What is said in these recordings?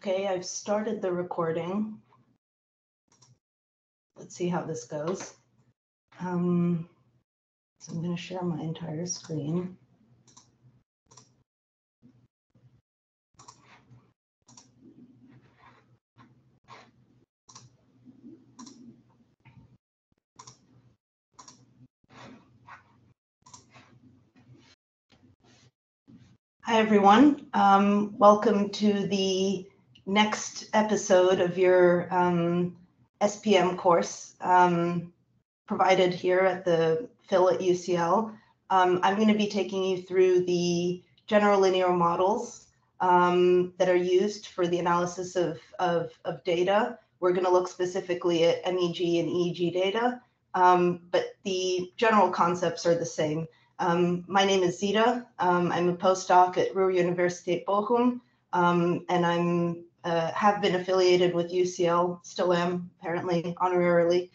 Okay, I've started the recording. Let's see how this goes. So I'm going to share my entire screen. Hi, everyone. Welcome to the next episode of your SPM course provided here at the Phil at UCL. I'm going to be taking you through the general linear models that are used for the analysis of data. We're going to look specifically at MEG and EEG data, but the general concepts are the same. My name is Zita. I'm a postdoc at Ruhr Universität Bochum, and I'm have been affiliated with UCL, still am, apparently, honorarily.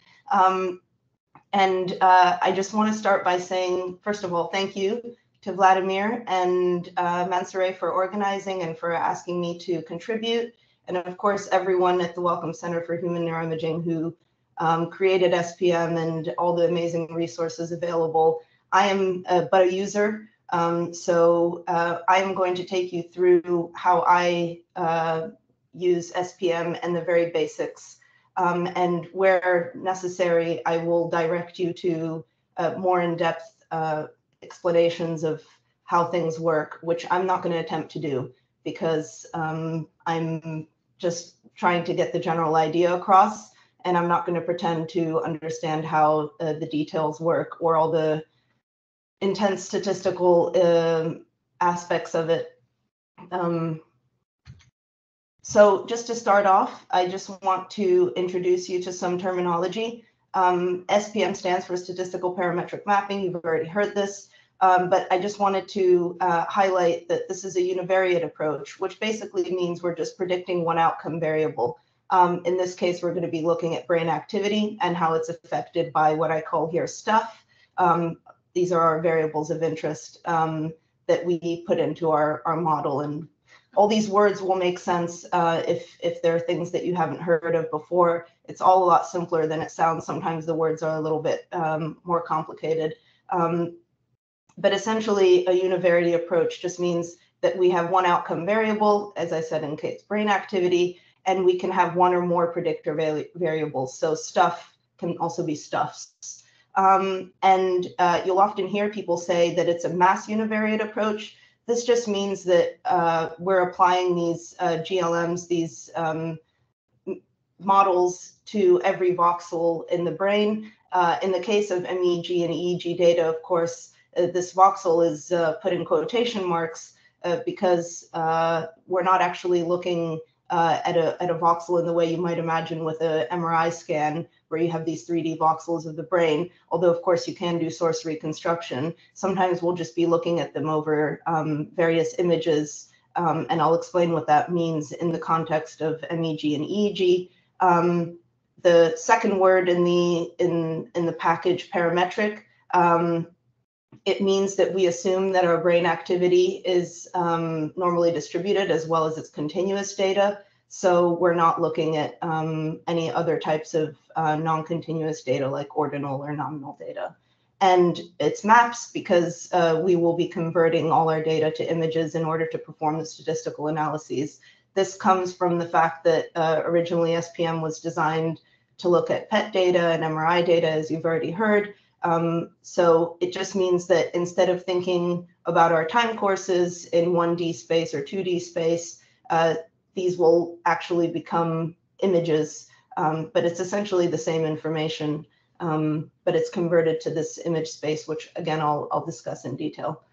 I just want to start by saying, first of all, thank you to Vladimir and Mansoureh for organizing and for asking me to contribute. And of course, everyone at the Wellcome Center for Human Neuroimaging who created SPM and all the amazing resources available. I am but a user, so I am going to take you through how I use SPM and the very basics. And where necessary, I will direct you to more in-depth explanations of how things work, which I'm not going to attempt to do because I'm just trying to get the general idea across, and I'm not going to pretend to understand how the details work or all the intense statistical aspects of it. So just to start off, I just want to introduce you to some terminology. SPM stands for Statistical Parametric Mapping. You've already heard this, but I just wanted to highlight that this is a univariate approach, which basically means we're just predicting one outcome variable. In this case, we're going to be looking at brain activity and how it's affected by what I call here stuff. These are our variables of interest that we put into our model, and all these words will make sense if there are things that you haven't heard of before. It's all a lot simpler than it sounds. Sometimes the words are a little bit more complicated. But essentially, a univariate approach just means that we have one outcome variable, as I said, in case brain activity, and we can have one or more predictor variables. So stuff can also be stuffs. You'll often hear people say that it's a mass univariate approach. This just means that we're applying these GLMs, these models to every voxel in the brain. In the case of MEG and EEG data, of course, this voxel is put in quotation marks because we're not actually looking at a voxel in the way you might imagine with an MRI scan, where you have these 3D voxels of the brain, although of course you can do source reconstruction. Sometimes we'll just be looking at them over various images, and I'll explain what that means in the context of MEG and EEG. The second word in the package, parametric, it means that we assume that our brain activity is normally distributed as well as its continuous data. So we're not looking at any other types of non-continuous data like ordinal or nominal data. And it's maps because we will be converting all our data to images in order to perform the statistical analyses. This comes from the fact that originally SPM was designed to look at PET data and MRI data, as you've already heard. So it just means that instead of thinking about our time courses in 1D space or 2D space, these will actually become images, but it's essentially the same information, but it's converted to this image space, which again, I'll discuss in detail.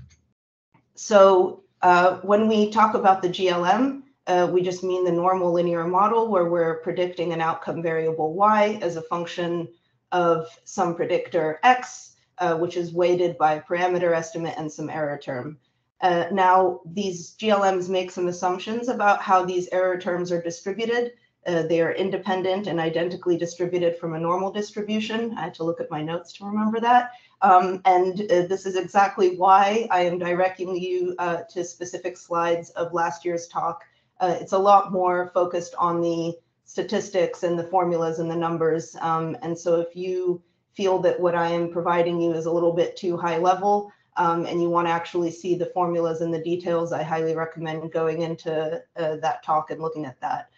So when we talk about the GLM, we just mean the normal linear model where we're predicting an outcome variable Y as a function of some predictor X, which is weighted by a parameter estimate and some error term. Now, these GLMs make some assumptions about how these error terms are distributed. They are independent and identically distributed from a normal distribution. I had to look at my notes to remember that. This is exactly why I am directing you to specific slides of last year's talk It's a lot more focused on the statistics and the formulas and the numbers. And so if you feel that what I am providing you is a little bit too high level, and you want to actually see the formulas and the details, I highly recommend going into that talk and looking at that.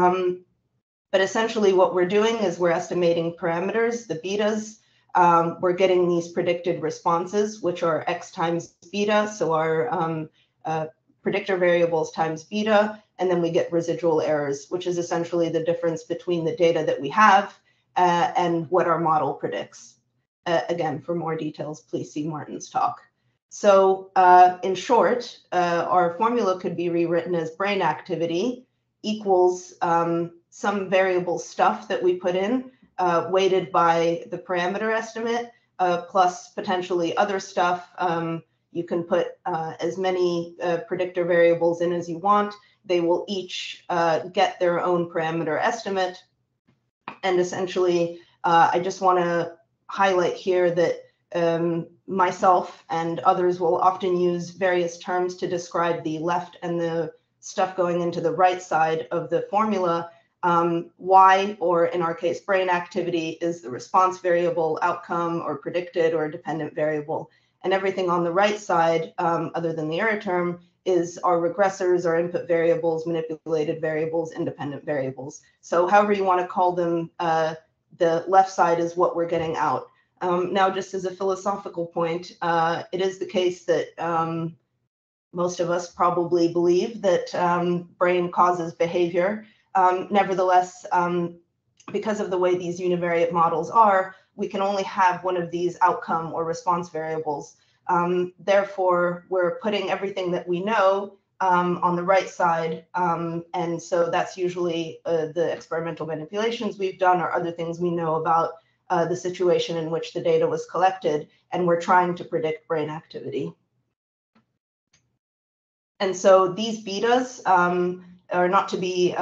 But essentially what we're doing is we're estimating parameters, the betas. We're getting these predicted responses, which are x times beta, so our predictor variables times beta, and then we get residual errors, which is essentially the difference between the data that we have and what our model predicts. Again, for more details, please see Martin's talk. So in short, our formula could be rewritten as brain activity equals some variable stuff that we put in, weighted by the parameter estimate, plus potentially other stuff. You can put as many predictor variables in as you want. They will each get their own parameter estimate. And essentially, I just want to highlight here that myself and others will often use various terms to describe the left and the stuff going into the right side of the formula. Y, or in our case, brain activity, is the response variable, outcome, or predicted or dependent variable. And everything on the right side, other than the error term, is our regressors, our input variables, manipulated variables, independent variables. So however you want to call them, the left side is what we're getting out. Now, just as a philosophical point, it is the case that most of us probably believe that brain causes behavior. Nevertheless, because of the way these univariate models are, we can only have one of these outcome or response variables. Therefore, we're putting everything that we know on the right side. And so that's usually the experimental manipulations we've done or other things we know about the situation in which the data was collected, and we're trying to predict brain activity. And so these betas are not to be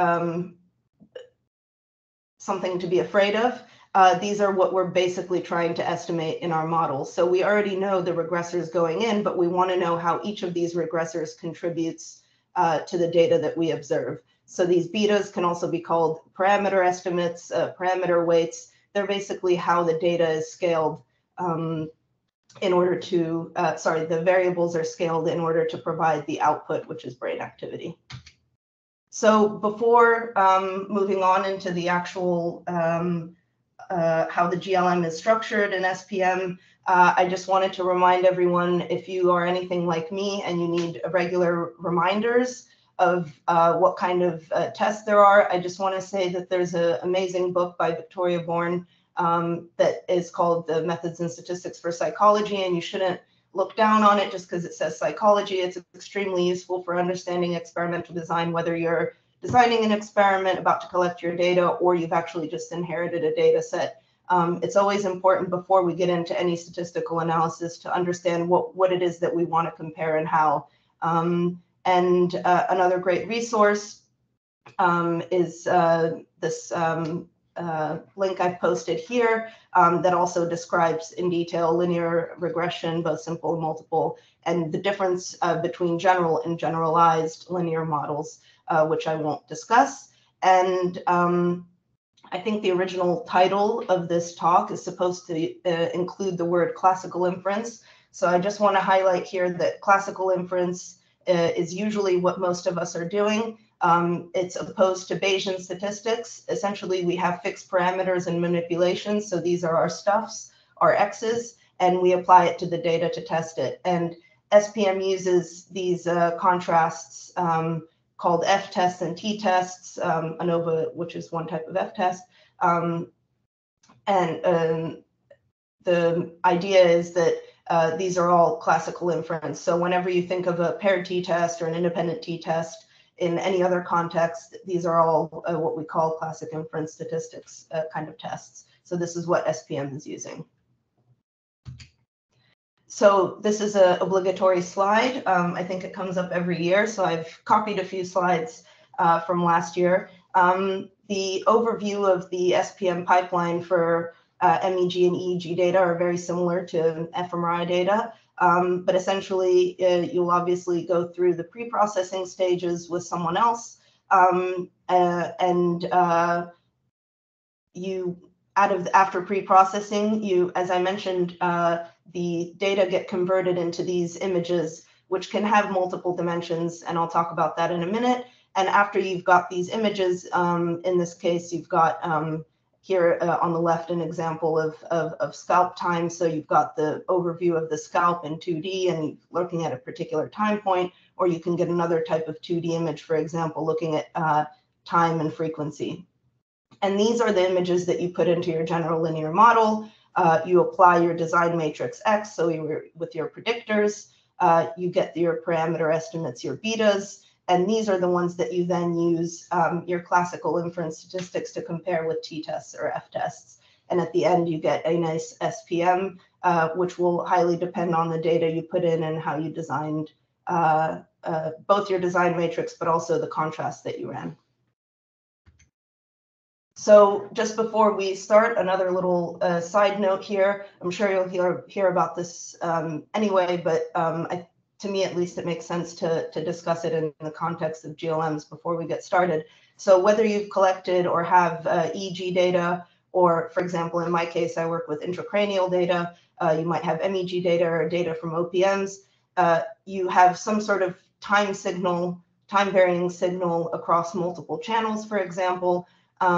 something to be afraid of. These are what we're basically trying to estimate in our model. So we already know the regressors going in, but we want to know how each of these regressors contributes to the data that we observe. So these betas can also be called parameter estimates, parameter weights. They're basically how the data is scaled in order to, the variables are scaled in order to provide the output, which is brain activity. So before moving on into the actual how the GLM is structured in SPM, I just wanted to remind everyone, if you are anything like me and you need regular reminders of what kind of tests there are, I just want to say that there's an amazing book by Victoria Bourne that is called The Methods and Statistics for Psychology, and you shouldn't look down on it just because it says psychology. It's extremely useful for understanding experimental design, whether you're designing an experiment about to collect your data or you've actually just inherited a data set. It's always important before we get into any statistical analysis to understand what it is that we want to compare and how. And another great resource is this link I've posted here that also describes in detail linear regression, both simple and multiple, and the difference between general and generalized linear models, which I won't discuss. And I think the original title of this talk is supposed to include the word classical inference. So I just want to highlight here that classical inference is usually what most of us are doing. It's opposed to Bayesian statistics. Essentially, we have fixed parameters and manipulations. So these are our stuffs, our X's, and we apply it to the data to test it. And SPM uses these contrasts called F-tests and T-tests, ANOVA, which is one type of F-test. The idea is that these are all classical inference. So whenever you think of a paired T-test or an independent T-test in any other context, these are all what we call classic inference statistics kind of tests. So this is what SPM is using. So this is an obligatory slide. I think it comes up every year. So I've copied a few slides from last year. The overview of the SPM pipeline for MEG and EEG data are very similar to fMRI data. But essentially, you'll obviously go through the pre-processing stages with someone else. After pre-processing, as I mentioned, the data get converted into these images, which can have multiple dimensions, and I'll talk about that in a minute. And after you've got these images, in this case, you've got here on the left an example of scalp time. So you've got the overview of the scalp in 2D and looking at a particular time point, or you can get another type of 2D image, for example, looking at time and frequency. And these are the images that you put into your general linear model. You apply your design matrix X, so with your predictors, you get your parameter estimates, your betas, and these are the ones that you then use your classical inference statistics to compare with t-tests or f-tests. And at the end, you get a nice SPM, which will highly depend on the data you put in and how you designed both your design matrix, but also the contrast that you ran. So just before we start, another little side note here. I'm sure you'll hear about this anyway, but to me, at least, it makes sense to discuss it in the context of GLMs before we get started. So whether you've collected or have EEG data, or for example, in my case, I work with intracranial data, you might have MEG data or data from OPMs, you have some sort of time varying signal across multiple channels, for example.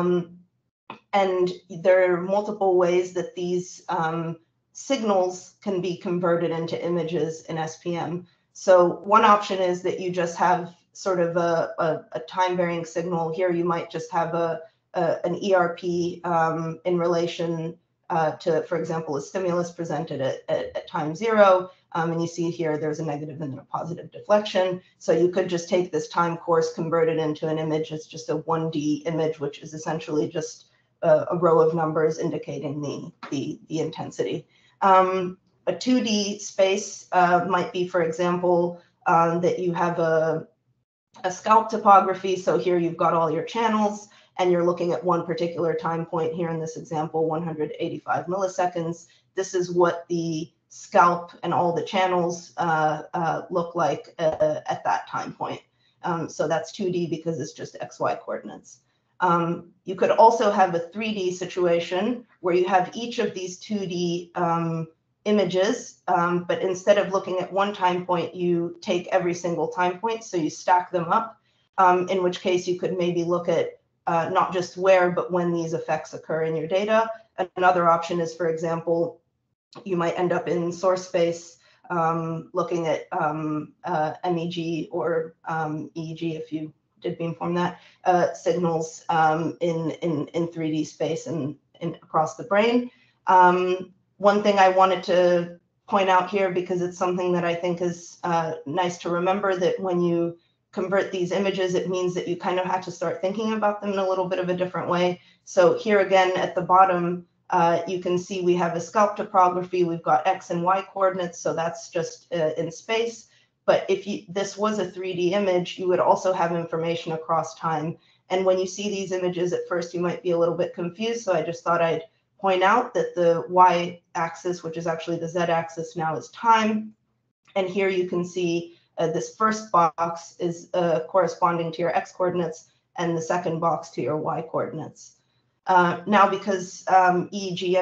And there are multiple ways that these signals can be converted into images in SPM. So one option is that you just have sort of a time varying signal. Here you might just have an ERP in relation to, for example, a stimulus presented at time 0. And you see here there's a negative and a positive deflection. So you could just take this time course, convert it into an image. It's just a 1D image, which is essentially just a row of numbers indicating the intensity. A 2D space might be, for example, that you have a scalp topography. So here you've got all your channels, and you're looking at one particular time point here in this example, 185 milliseconds. This is what the scalp and all the channels look like at that time point. So that's 2D because it's just XY coordinates. You could also have a 3D situation where you have each of these 2D images, but instead of looking at one time point, you take every single time point, so you stack them up, in which case you could maybe look at not just where, but when these effects occur in your data. Another option is, for example, you might end up in source space looking at MEG or EEG, if you did beamform that, signals in 3D space and across the brain. One thing I wanted to point out here, because it's something that I think is nice to remember, that when you convert these images, it means that you kind of have to start thinking about them in a little bit of a different way. So here again at the bottom, you can see we have a scalp topography. We've got X and Y coordinates, so that's just in space. But if this was a 3D image, you would also have information across time. And when you see these images at first, you might be a little bit confused. So I just thought I'd point out that the Y-axis, which is actually the Z-axis now, is time. And here you can see this first box is corresponding to your X coordinates, and the second box to your Y coordinates. Now, because EEG,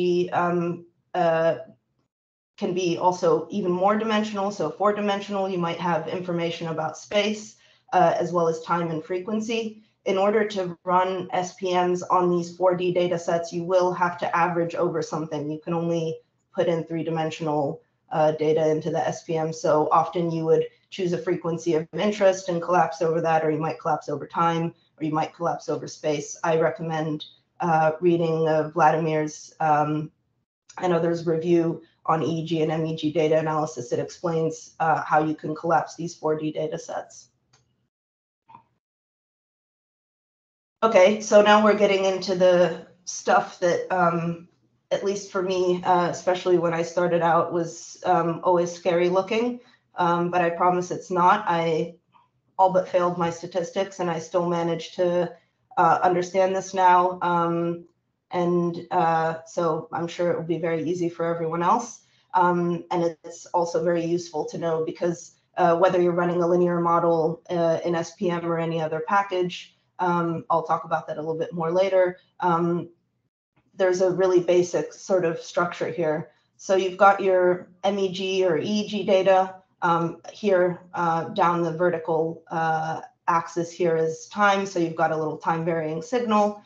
MEG can be also even more dimensional, so 4-dimensional, you might have information about space as well as time and frequency. In order to run SPMs on these 4D data sets, you will have to average over something. You can only put in 3-dimensional data into the SPM. So often you would choose a frequency of interest and collapse over that, or you might collapse over time, or you might collapse over space. I recommend reading Vladimir's and others' review on EEG and MEG data analysis. It explains how you can collapse these 4D data sets. Okay, so now we're getting into the stuff that, at least for me, especially when I started out, was always scary looking, but I promise it's not. I all but failed my statistics, and I still managed to understand this now. So I'm sure it will be very easy for everyone else. And it's also very useful to know, because whether you're running a linear model in SPM or any other package. I'll talk about that a little bit more later. There's a really basic sort of structure here. So you've got your MEG or EEG data. Here down the vertical axis here is time. So you've got a little time varying signal.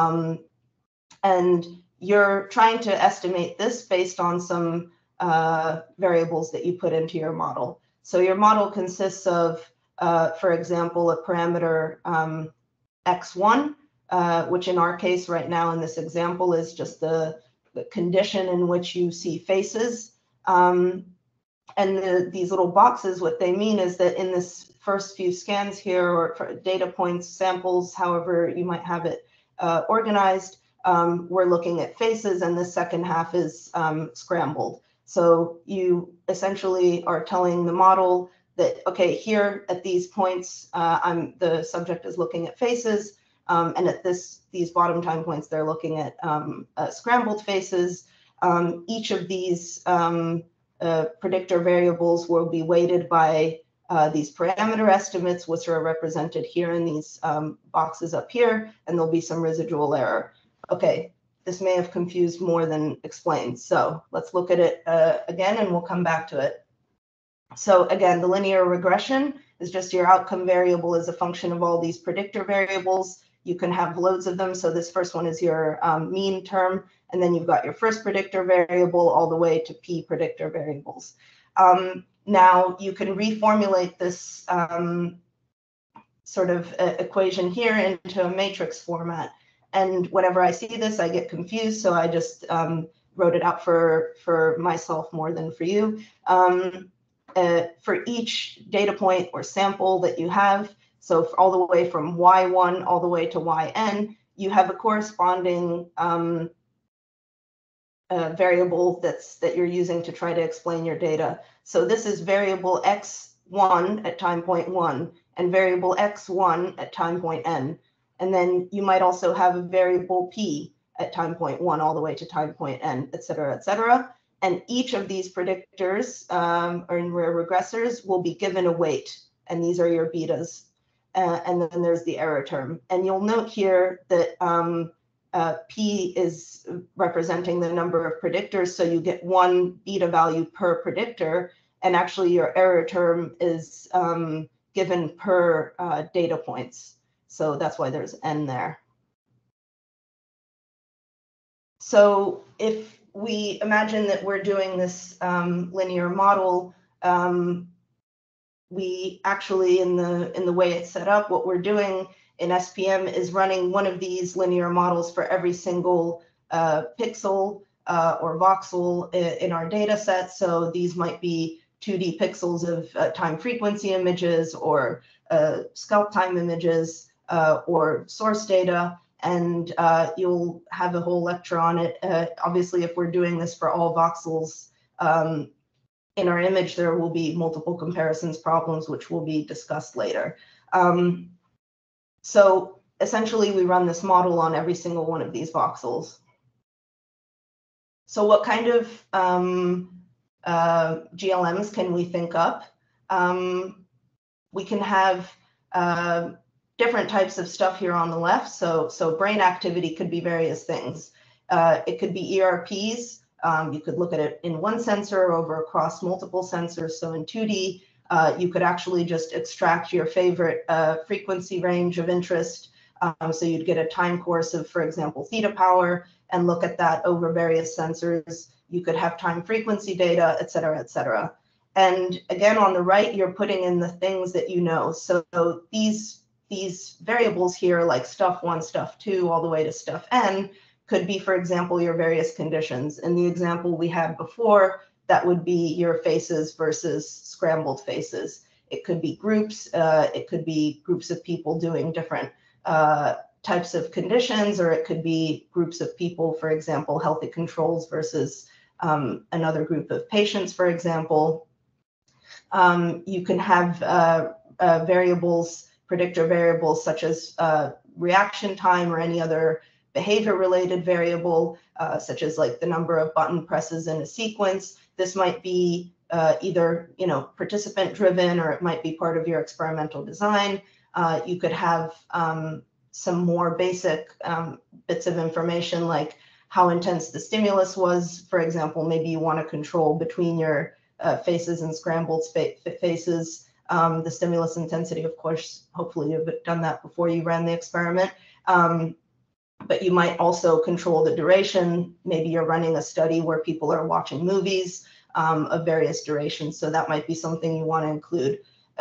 And you're trying to estimate this based on some variables that you put into your model. So your model consists of, for example, a parameter x1, which in our case right now in this example is just the condition in which you see faces. And these little boxes, what they mean is that in this first few scans here, or for data points, samples, however you might have it organized, we're looking at faces, and the second half is scrambled. So you essentially are telling the model that, okay, here at these points, the subject is looking at faces, and at these bottom time points, they're looking at scrambled faces. Each of these predictor variables will be weighted by these parameter estimates, which are represented here in these boxes up here, and there'll be some residual error. Okay, this may have confused more than explained. So let's look at it again, and we'll come back to it. So again, the linear regression is just your outcome variable as a function of all these predictor variables. You can have loads of them. So this first one is your mean term, and then you've got your first predictor variable all the way to p predictor variables. Now you can reformulate this sort of equation here into a matrix format. And whenever I see this, I get confused. So I just wrote it out for myself more than for you. For each data point or sample that you have, so all the way from y1 all the way to yn, you have a corresponding variable that you're using to try to explain your data. So this is variable x1 at time point 1 and variable x1 at time point n. And then you might also have a variable p at time point 1 all the way to time point n, et cetera, et cetera. And each of these predictors or regressors will be given a weight, and these are your betas. And then there's the error term. And you'll note here that P is representing the number of predictors, so you get one beta value per predictor, and actually your error term is given per data points. So that's why there's n there. So if we imagine that we're doing this linear model, we actually, in the way it's set up, what we're doing in SPM is running one of these linear models for every single pixel or voxel in our data set. So these might be 2D pixels of time frequency images, or scalp time images, or source data. And you'll have a whole lecture on it. Obviously, if we're doing this for all voxels in our image, there will be multiple comparisons problems, which will be discussed later. So essentially, we run this model on every single one of these voxels. So what kind of GLMs can we think up? We can have different types of stuff here on the left. So brain activity could be various things. It could be ERPs. You could look at it in one sensor over across multiple sensors. So in 2D, you could actually just extract your favorite frequency range of interest. So you'd get a time course of, for example, theta power, and look at that over various sensors. You could have time frequency data, et cetera, et cetera. And again, on the right, you're putting in the things that you know. So these variables here, like stuff 1, stuff 2, all the way to stuff n, could be, for example, your various conditions. In the example we had before, that would be your faces versus scrambled faces. It could be groups. It could be groups of people doing different types of conditions, or it could be groups of people, for example, healthy controls versus another group of patients, for example. You can have variables, predictor variables, such as reaction time or any other behavior-related variable, such as like the number of button presses in a sequence. This might be either participant driven, or it might be part of your experimental design. You could have some more basic bits of information, like how intense the stimulus was. For example, maybe you want to control between your faces and scrambled faces the stimulus intensity. Of course, hopefully you've done that before you ran the experiment. But you might also control the duration. Maybe you're running a study where people are watching movies of various durations, so that might be something you want to include.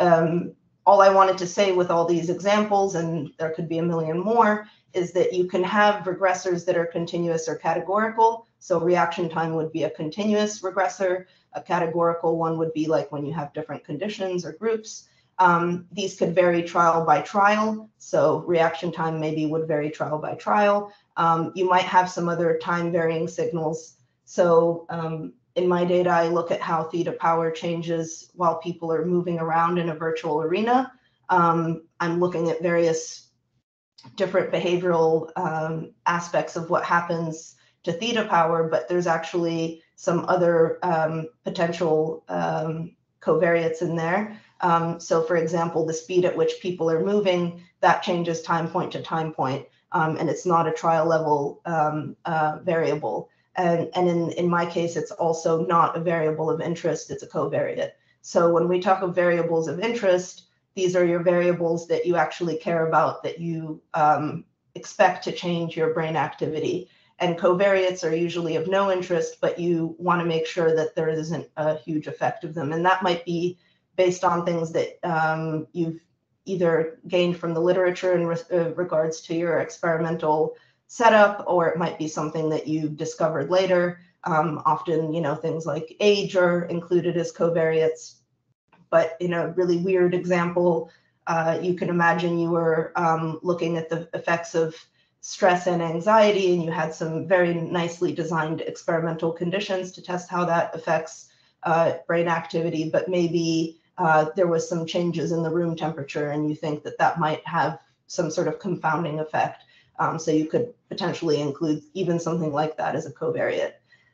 All I wanted to say with all these examples, and there could be a million more, is that you can have regressors that are continuous or categorical. So reaction time would be a continuous regressor. A categorical one would be like when you have different conditions or groups. These could vary trial by trial. So reaction time maybe would vary trial by trial. You might have some other time varying signals. So in my data, I look at how theta power changes while people are moving around in a virtual arena. I'm looking at various different behavioral aspects of what happens to theta power, but there's actually some other potential covariates in there. So for example, the speed at which people are moving, that changes time point to time point, and it's not a trial level variable. And in my case, it's also not a variable of interest, it's a covariate. So when we talk of variables of interest, these are your variables that you actually care about, that you expect to change your brain activity. And covariates are usually of no interest, but you want to make sure that there isn't a huge effect of them. And that might be based on things that you've either gained from the literature in regards to your experimental setup, or it might be something that you discovered later. Often, things like age are included as covariates. But in a really weird example, you can imagine you were looking at the effects of stress and anxiety, and you had some very nicely designed experimental conditions to test how that affects brain activity, but maybe there was some changes in the room temperature, and you think that that might have some sort of confounding effect. So you could potentially include even something like that as a covariate.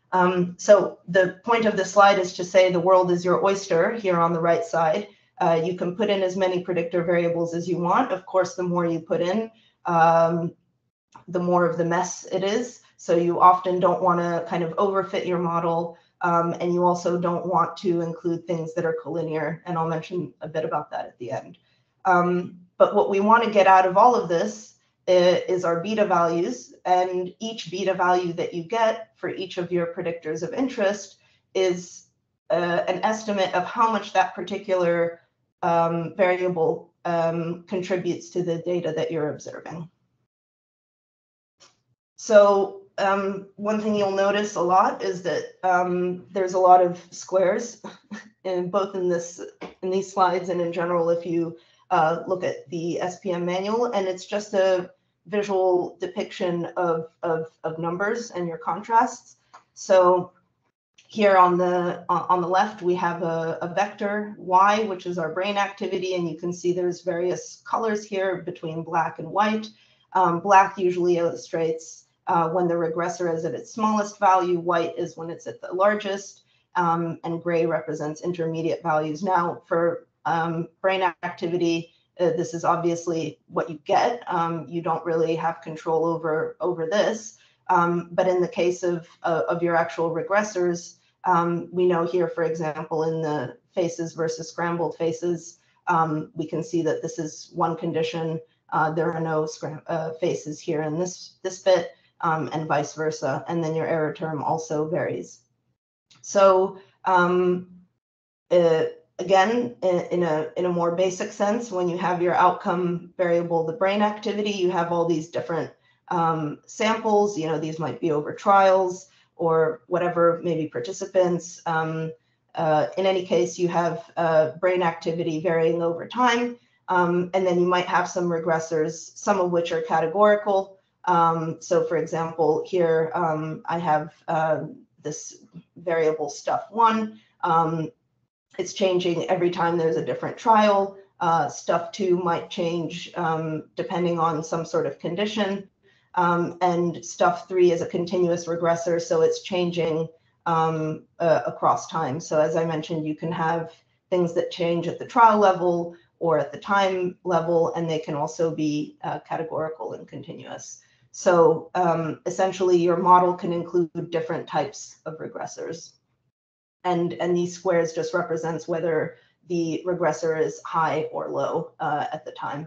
So the point of this slide is to say the world is your oyster here on the right side. You can put in as many predictor variables as you want. Of course, the more you put in, the more of the mess it is. So you often don't want to kind of overfit your model. And you also don't want to include things that are collinear. And I'll mention a bit about that at the end. But what we want to get out of all of this is our beta values. And each beta value that you get for each of your predictors of interest is an estimate of how much that particular variable contributes to the data that you're observing. So one thing you'll notice a lot is that there's a lot of squares, both in these slides and in general if you look at the SPM manual, and it's just a visual depiction of numbers and your contrasts. So here on the left we have a vector y, which is our brain activity, and you can see there's various colors here between black and white. Black usually illustrates when the regressor is at its smallest value, white is when it's at the largest, and gray represents intermediate values. Now, for brain activity, this is obviously what you get. You don't really have control over this. But in the case of your actual regressors, we know here, for example, in the faces versus scrambled faces, we can see that this is one condition. There are no faces here in this bit. And vice versa, and then your error term also varies. So again, in a more basic sense, when you have your outcome variable, the brain activity, you have all these different samples. These might be over trials or whatever, maybe participants. In any case, you have brain activity varying over time, and then you might have some regressors, some of which are categorical. So for example, here I have this variable stuff1. It's changing every time there's a different trial. Stuff2 might change depending on some sort of condition. And stuff3 is a continuous regressor, so it's changing across time. So as I mentioned, you can have things that change at the trial level or at the time level, and they can also be categorical and continuous. So essentially, your model can include different types of regressors. And these squares just represents whether the regressor is high or low at the time.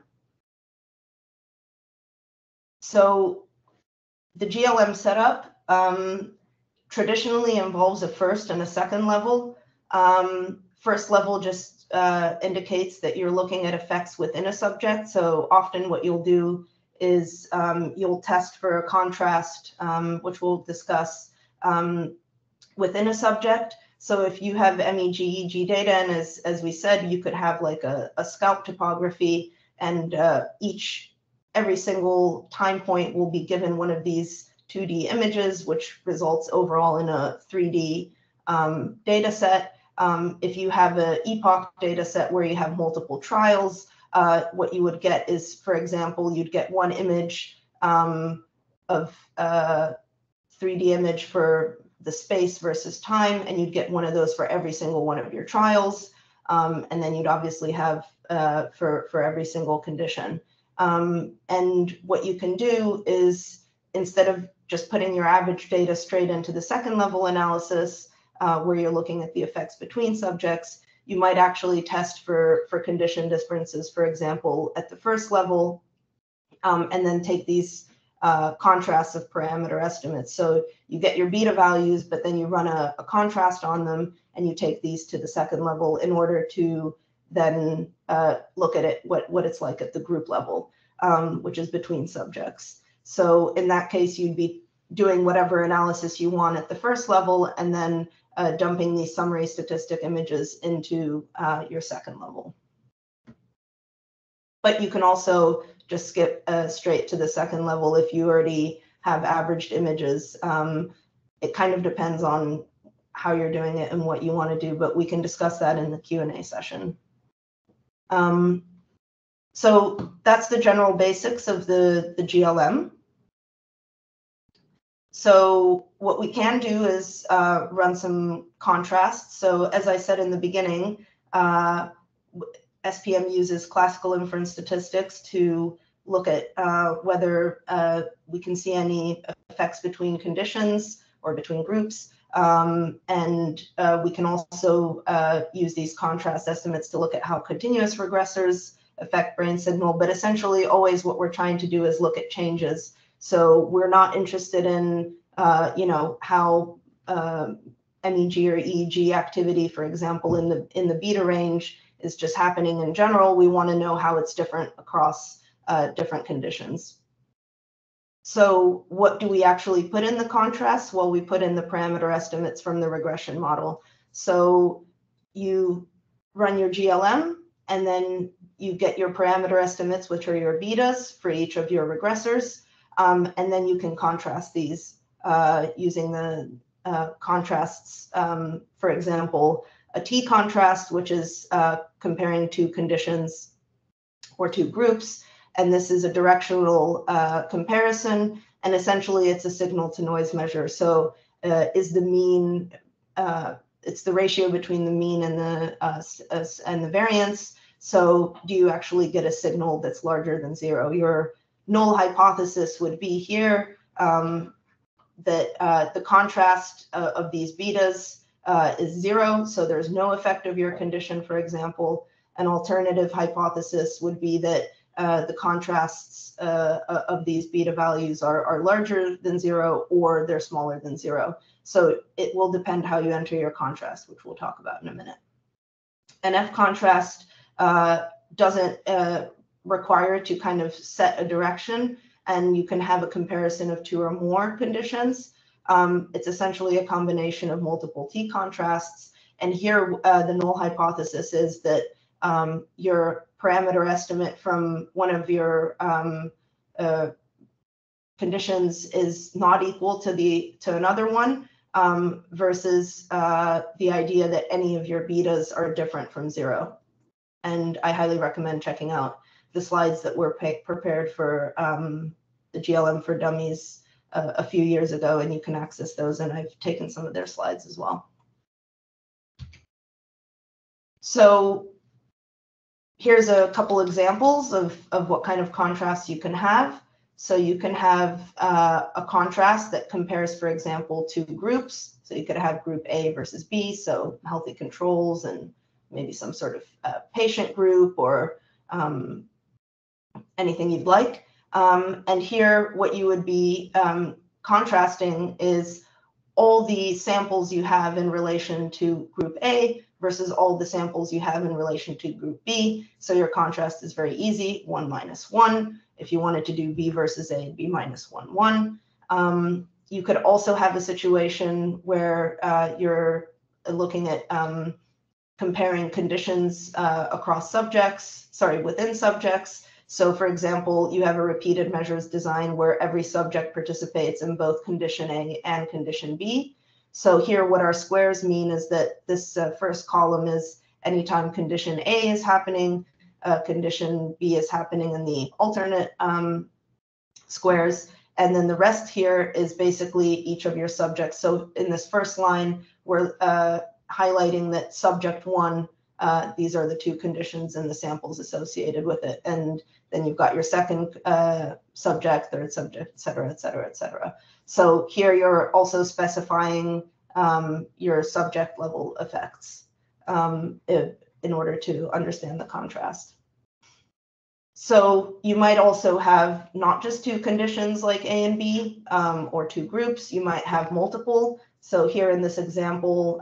So the GLM setup traditionally involves a first and a second level. First level just indicates that you're looking at effects within a subject. So often what you'll do is you'll test for a contrast, which we'll discuss within a subject. So if you have MEG, EG data, and as we said, you could have like a scalp topography, and every single time point will be given one of these 2D images, which results overall in a 3D data set. If you have an epoch data set where you have multiple trials, what you would get is, for example, you'd get one image of 3D image for the space versus time, and you'd get one of those for every single one of your trials. And then you'd obviously have for every single condition. And what you can do is, instead of just putting your average data straight into the second level analysis, where you're looking at the effects between subjects, you might actually test for condition differences, for example, at the first level, and then take these contrasts of parameter estimates. So you get your beta values, but then you run a contrast on them, and you take these to the second level in order to then look at it, what it's like at the group level, which is between subjects. So in that case, you'd be doing whatever analysis you want at the first level, and then dumping these summary statistic images into your second level. But you can also just skip straight to the second level if you already have averaged images. It kind of depends on how you're doing it and what you want to do, but we can discuss that in the Q&A session. So that's the general basics of the GLM. So what we can do is run some contrasts. So as I said in the beginning, SPM uses classical inference statistics to look at whether we can see any effects between conditions or between groups. And we can also use these contrast estimates to look at how continuous regressors affect brain signal. But essentially, always what we're trying to do is look at changes. So we're not interested in, how MEG or EEG activity, for example, in the beta range is just happening in general. We want to know how it's different across different conditions. So what do we actually put in the contrast? Well, we put in the parameter estimates from the regression model. So you run your GLM, and then you get your parameter estimates, which are your betas for each of your regressors. And then you can contrast these using the contrasts. For example, a T contrast, which is comparing two conditions or two groups. And this is a directional comparison. And essentially, it's a signal to noise measure. So is the mean, it's the ratio between the mean and the variance. So do you actually get a signal that's larger than zero? Your null hypothesis would be here that the contrast of these betas is zero. So there's no effect of your condition, for example. An alternative hypothesis would be that the contrasts of these beta values are larger than zero, or they're smaller than zero. So it will depend how you enter your contrast, which we'll talk about in a minute. An F contrast doesn't require to kind of set a direction, and you can have a comparison of two or more conditions. It's essentially a combination of multiple T contrasts. And here, the null hypothesis is that your parameter estimate from one of your conditions is not equal to another one, versus the idea that any of your betas are different from zero. And I highly recommend checking out the slides that were prepared for the GLM for Dummies a few years ago, and you can access those, and I've taken some of their slides as well. So here's a couple examples of what kind of contrast you can have. So you can have a contrast that compares, for example, two groups. So you could have group A versus B, so healthy controls and maybe some sort of patient group or anything you'd like. And here, what you would be contrasting is all the samples you have in relation to group A versus all the samples you have in relation to group B. So your contrast is very easy, 1 minus 1. If you wanted to do B versus A, it'd be minus 1, 1. You could also have a situation where you're looking at comparing conditions across subjects, within subjects. So for example, you have a repeated measures design where every subject participates in both condition A and condition B. So here what our squares mean is that this first column is anytime condition A is happening, condition B is happening in the alternate squares. And then the rest here is basically each of your subjects. So in this first line, we're highlighting that subject 1, these are the two conditions and the samples associated with it. And then you've got your second subject, third subject, et cetera, et cetera, et cetera. So here you're also specifying your subject level effects in order to understand the contrast. So you might also have not just two conditions like A and B or two groups, you might have multiple. So here in this example,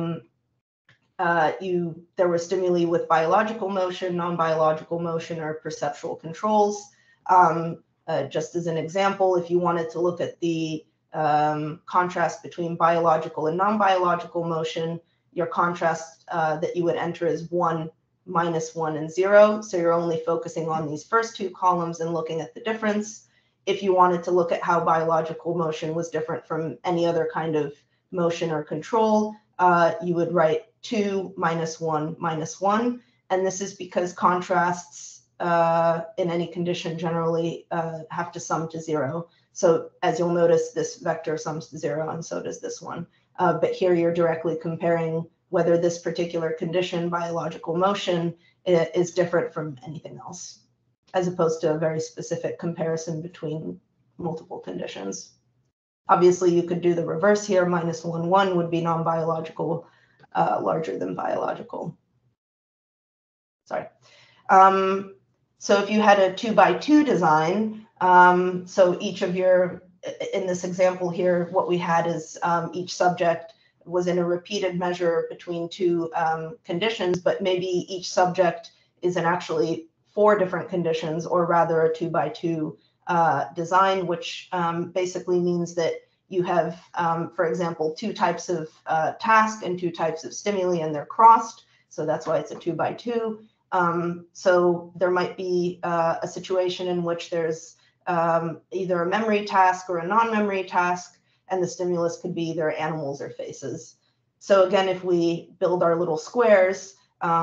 there were stimuli with biological motion, non-biological motion, or perceptual controls. Just as an example, if you wanted to look at the contrast between biological and non-biological motion, your contrast that you would enter is 1, minus 1, and 0. So you're only focusing on these first two columns and looking at the difference. If you wanted to look at how biological motion was different from any other kind of motion or control, you would write 2, minus 1, minus 1. And this is because contrasts in any condition generally have to sum to 0. So as you'll notice, this vector sums to 0, and so does this one. But here you're directly comparing whether this particular condition, biological motion, is different from anything else, as opposed to a very specific comparison between multiple conditions. Obviously, you could do the reverse here. Minus 1, 1 would be non-biological, larger than biological. Sorry. So if you had a 2 by 2 design, so each of your, in this example here, what we had is each subject was in a repeated measure between two conditions, but maybe each subject is in actually 4 different conditions, or rather a 2 by 2 design, which basically means that you have, for example, 2 types of task and 2 types of stimuli, and they're crossed. So that's why it's a 2 by 2. So there might be a situation in which there's either a memory task or a non-memory task, and the stimulus could be either animals or faces. So again, if we build our little squares,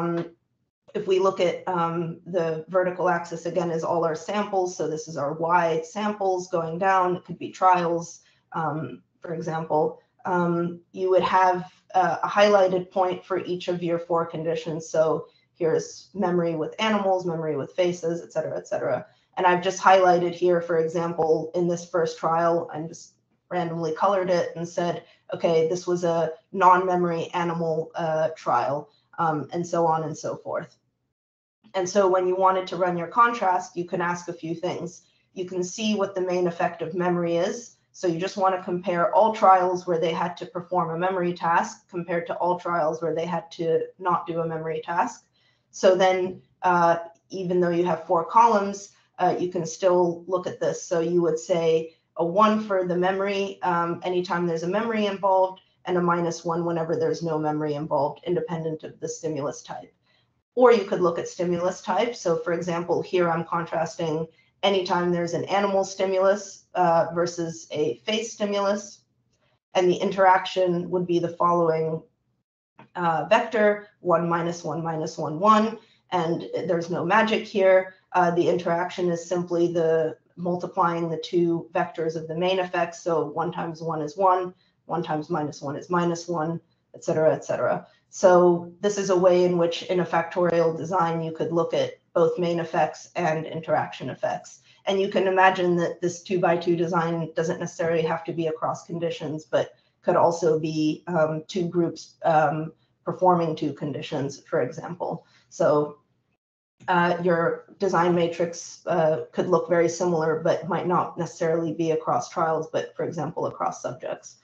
if we look at the vertical axis, again, is all our samples. So this is our Y samples going down. It could be trials, for example. You would have a highlighted point for each of your 4 conditions. So here's memory with animals, memory with faces, et cetera, et cetera. And I've just highlighted here, for example, in this first trial, I'm just randomly colored it and said, okay, this was a non-memory animal trial, and so on and so forth. And so when you wanted to run your contrast, you can ask a few things. You can see what the main effect of memory is. So you just want to compare all trials where they had to perform a memory task compared to all trials where they had to not do a memory task. So then even though you have 4 columns, you can still look at this. So you would say a 1 for the memory anytime there's a memory involved, and a minus 1 whenever there's no memory involved, independent of the stimulus type. Or you could look at stimulus type. So for example, here I'm contrasting anytime there's an animal stimulus versus a face stimulus. And the interaction would be the following vector, 1 minus 1 minus 1, 1. And there's no magic here. The interaction is simply the multiplying the two vectors of the main effect. So 1 times 1 is 1, 1 times -1 is -1, et cetera, et cetera. So this is a way in which in a factorial design, you could look at both main effects and interaction effects. And you can imagine that this 2x2 design doesn't necessarily have to be across conditions, but could also be two groups performing two conditions, for example. So your design matrix could look very similar, but might not necessarily be across trials, but for example, across subjects.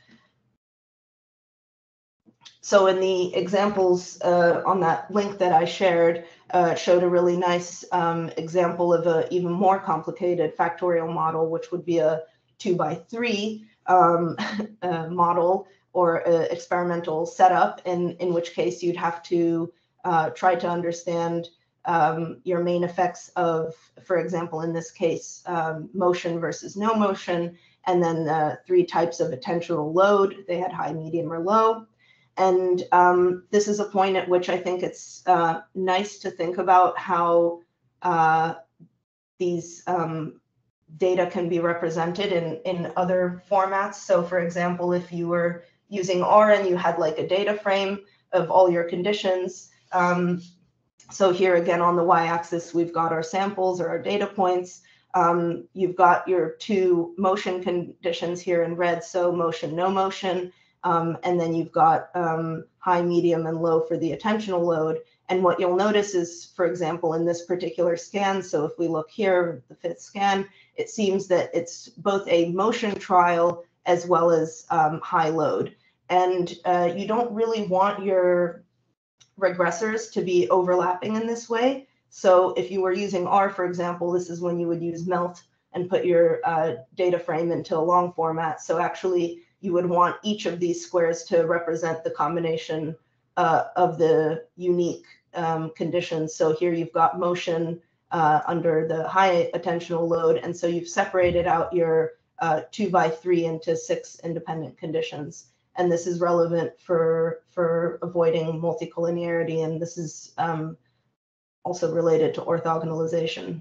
So in the examples on that link that I shared, showed a really nice example of an even more complicated factorial model, which would be a 2x3 model or experimental setup, in which case you'd have to try to understand your main effects of, for example, in this case, motion versus no motion, and then 3 types of attentional load. They had high, medium, or low. And this is a point at which I think it's nice to think about how these data can be represented in other formats. So for example, if you were using R and you had like a data frame of all your conditions, so here again on the y-axis, we've got our samples or our data points. You've got your 2 motion conditions here in red, so motion, no motion. And then you've got high, medium, and low for the attentional load. And what you'll notice is, for example, in this particular scan, so if we look here, the 5th scan, it seems that it's both a motion trial as well as high load. And you don't really want your regressors to be overlapping in this way. So if you were using R, for example, this is when you would use MELT and put your data frame into a long format. So actually, you would want each of these squares to represent the combination of the unique conditions. So here you've got motion under the high attentional load. And so you've separated out your 2x3 into 6 independent conditions. And this is relevant for avoiding multicollinearity. And this is also related to orthogonalization.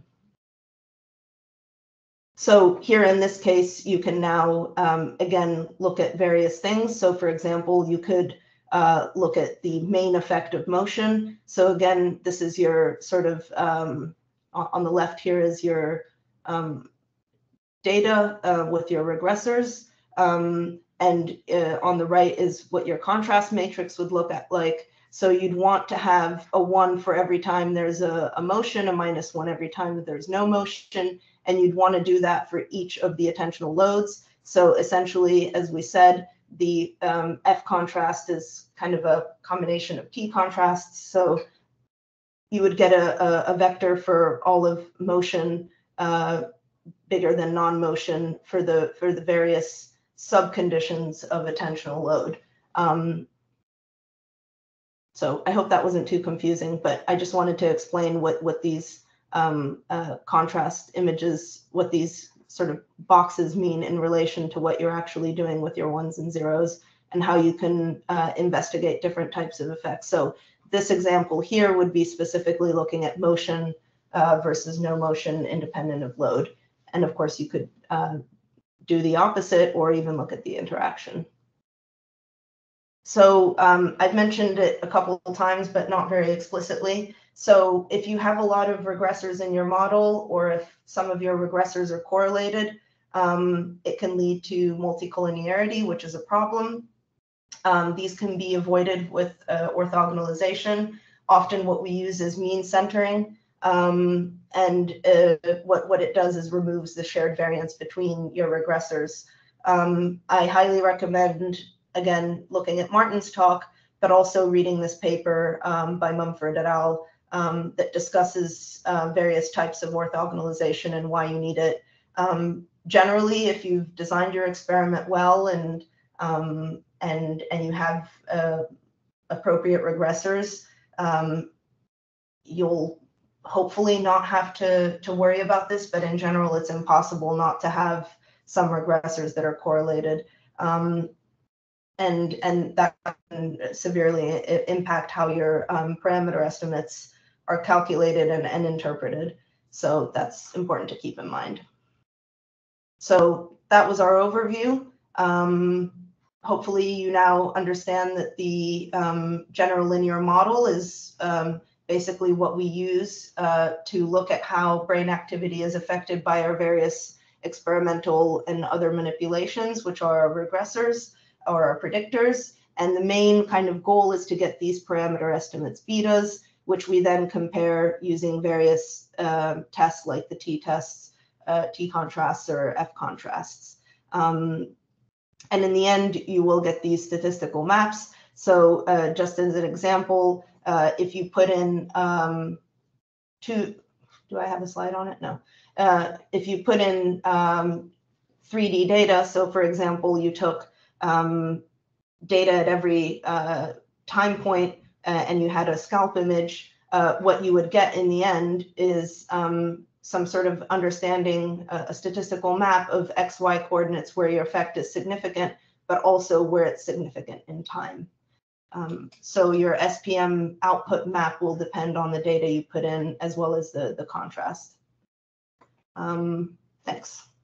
So here in this case, you can now, again, look at various things. So for example, you could look at the main effect of motion. So again, this is your sort of, on the left here is your data with your regressors. And on the right is what your contrast matrix would look at like. So you'd want to have a 1 for every time there's a motion, a -1 every time that there's no motion. And you'd want to do that for each of the attentional loads. So essentially, as we said, the F contrast is kind of a combination of T contrasts. So you would get a vector for all of motion bigger than non-motion for the various subconditions of attentional load. So I hope that wasn't too confusing, but I just wanted to explain what these contrast images, what these sort of boxes mean in relation to what you're actually doing with your 1s and 0s, and how you can investigate different types of effects. So this example here would be specifically looking at motion versus no motion independent of load. And of course, you could do the opposite or even look at the interaction. So I've mentioned it a couple of times, but not very explicitly. So if you have a lot of regressors in your model, or if some of your regressors are correlated, it can lead to multicollinearity, which is a problem. These can be avoided with orthogonalization. Often what we use is mean centering. And what it does is removes the shared variance between your regressors. I highly recommend, again, looking at Martin's talk, but also reading this paper by Mumford et al. That discusses various types of orthogonalization and why you need it. Generally, if you've designed your experiment well and you have appropriate regressors, you'll hopefully not have to worry about this, but in general, it's impossible not to have some regressors that are correlated. And that can severely impact how your parameter estimates are calculated and interpreted. So that's important to keep in mind. So that was our overview. Hopefully you now understand that the general linear model is basically what we use to look at how brain activity is affected by our various experimental and other manipulations, which are our regressors or our predictors. And the main kind of goal is to get these parameter estimates betas, which we then compare using various tests like the t-tests, t-contrasts or f-contrasts. And in the end, you will get these statistical maps. So just as an example, if you put in do I have a slide on it? No. If you put in 3D data, so for example, you took data at every time point and you had a scalp image, what you would get in the end is some sort of understanding, a statistical map of XY coordinates where your effect is significant, but also where it's significant in time. So your SPM output map will depend on the data you put in as well as the contrast. Thanks.